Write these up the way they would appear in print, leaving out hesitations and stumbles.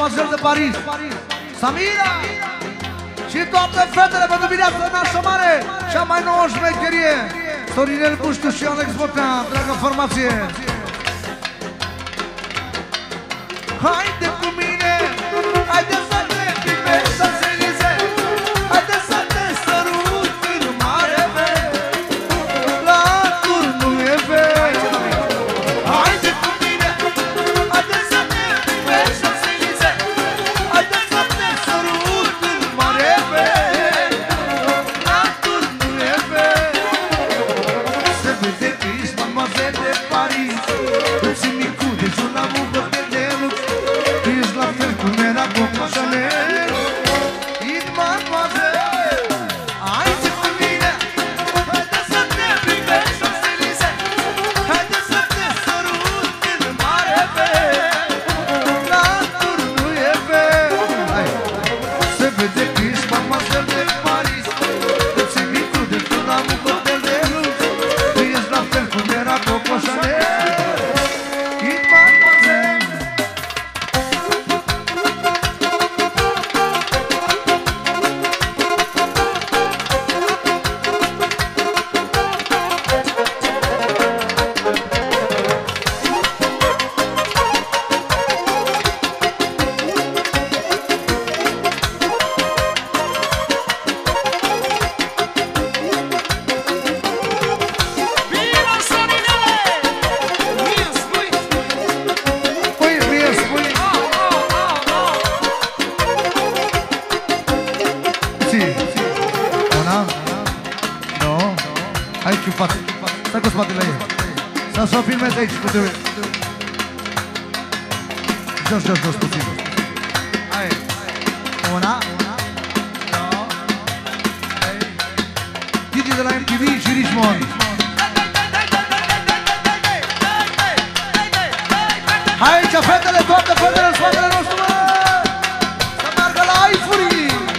Mademoiselle de Paris, Samira. Și toate fetele pentru viața nașa mare, cea mai nouă șmecherie, Sorinel Buștu și Alex Botea, dragă formație. Haide cu mine, haide să te primești, să se lize, haide să te sărut în mare vei, la turnul e vei. Haide cu mine, haide să te primești, să se lize, haide să te sărut în mare vei, la turnul e vei. Se vede că ești Mademoiselle de Paris, îți micu de jur la muncă de lux. Ești la fel cum era Coco Chanel. Ești Mademoiselle, haide cu mine, haide să te privești, Șanzelize, haide să te sărut în mare vei, la turnul e vei. Se vede că ești Mademoiselle de Paris, îți micu de jur la muncă de lux. Ești la fel cum era Coco Chanel. Aici în față, stai cu spatele ei. Să o filmezi aici cu tine. Jos, jos, jos puțin. Hai. Una, două, trei. Didi de la MTV și Richmond. Aici fetele, toate fetele în spatele nostru, mă! Să meargă la iFurii!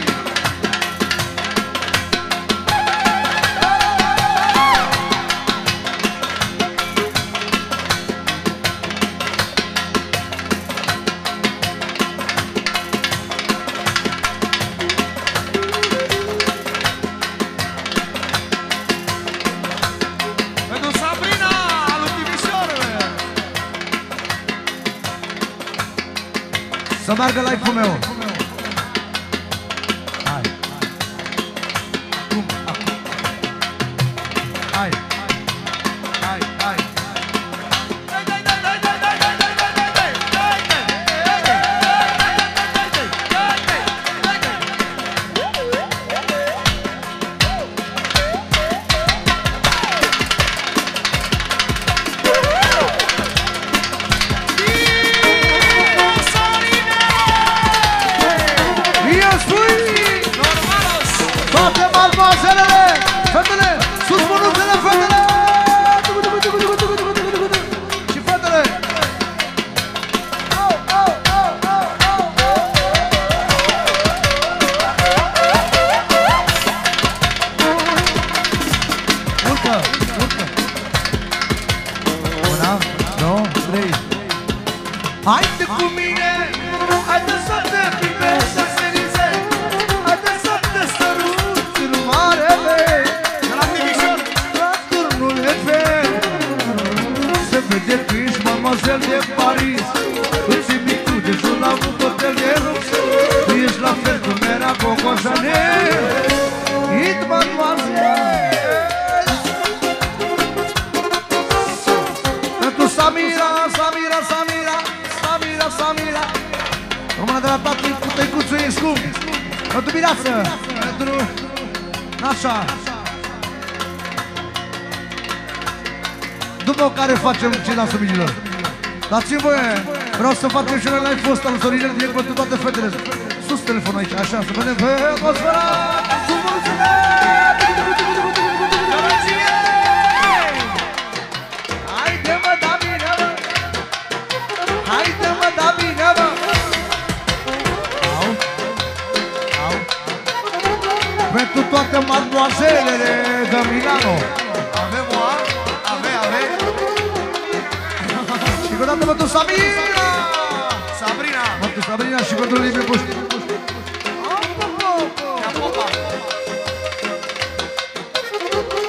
Să meargă live-ul meu. Hai. Acum, acum. Hai. Hai, hai. Fetele, sus mânuțele, fetele! Și fetele! Urcă, urcă! Una, două, trei. Haide cu mine, haide să te primești, să se lize, haide să te sărut în mare vei. Se vede că ești Mademoiselle de Paris, îți micu de jur la un hotel de lux. Ești la fel cum era Coco Chanel. Ești Mademoiselle. Pentru Samira, Samira, Samira, Samira, Samira. Română de la tati cu tăicuțul e scump. Pentru Mireață, pentru Nașa. După care facem ceilalți omilor. Dați-mi voie, vreau să facem și noi live-ul ăsta în Sorinel direct pentru toate fetele. Sus telefonul aici, așa, să vedem pe atmosfera. Sus mulțile! Haide mă, da bine, mă! Haide mă, da bine, mă! Au, au. Pentru toate mademoazelele de Milano. Avem o altă? Și cu dată pentru Sabrina! Sabrina! pentru Sabrina și pentru Liviu Puști.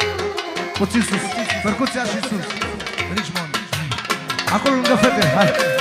Puțin sus, percuția și sus. Richmond. Acolo lângă fete, hai.